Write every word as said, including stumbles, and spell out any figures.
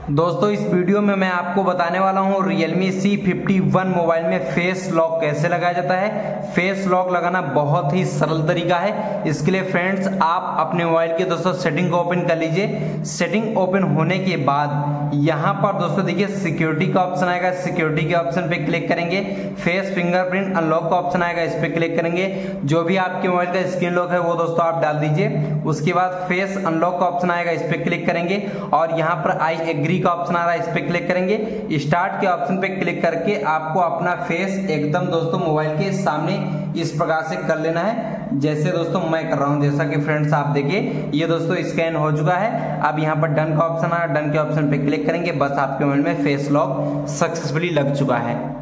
दोस्तों इस वीडियो में मैं आपको बताने वाला हूँ Realme C fifty one mobile में फेस लॉक कैसे लगाया जाता है। फेस लॉक लगाना बहुत ही सरल तरीका है। इसके लिए फ्रेंड्स आप अपने मोबाइल के दोस्तों सेटिंग को ओपन कर लीजिए। सेटिंग ओपन होने के बाद यहाँ पर दोस्तों देखिए सिक्योरिटी का ऑप्शन आएगा। सिक्योरिटी के ऑप्शन पे क्लिक करेंगे। फेस फिंगरप्रिंट अनलॉक का ऑप्शन आएगा, इस पे क्लिक करेंगे। जो भी आपके मोबाइल का स्क्रीन लॉक है वो दोस्तों आप डाल दीजिए। उसके बाद फेस अनलॉक का ऑप्शन आएगा, इस पे क्लिक करेंगे और यहाँ पर आई एग्री का ऑप्शन आ रहा है, इस पे क्लिक करेंगे। स्टार्ट के ऑप्शन पे क्लिक करके आपको अपना फेस एकदम दोस्तों मोबाइल के सामने इस प्रकार से कर लेना है, जैसे दोस्तों मैं कर रहा हूं। जैसा कि फ्रेंड्स आप देखिए ये दोस्तों स्कैन हो चुका है। अब यहाँ पर डन का ऑप्शन आ रहा है, डन के ऑप्शन पे क्लिक करेंगे। बस आपके मोबाइल में फेस लॉक सक्सेसफुली लग चुका है।